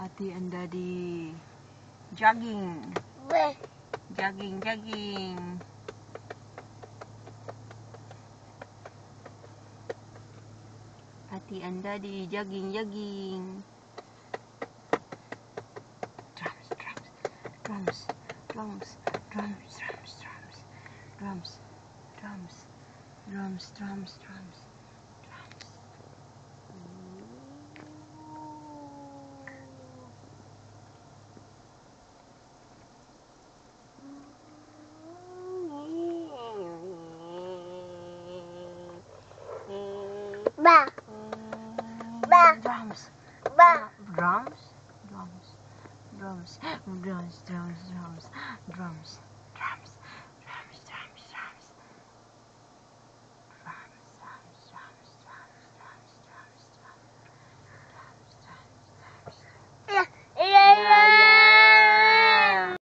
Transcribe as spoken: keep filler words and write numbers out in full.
Daddy and Daddy. Jogging. Where? Jogging, jogging. Daddy and Daddy, jogging, jogging. Drums, drums, drums, drums, drums, drums, drums, drums, drums, drums, drums, drums, drums. Ba. Ba. Drums. Ba. Drums. Drums. Drums. Drums. Drums. Drums. Drums.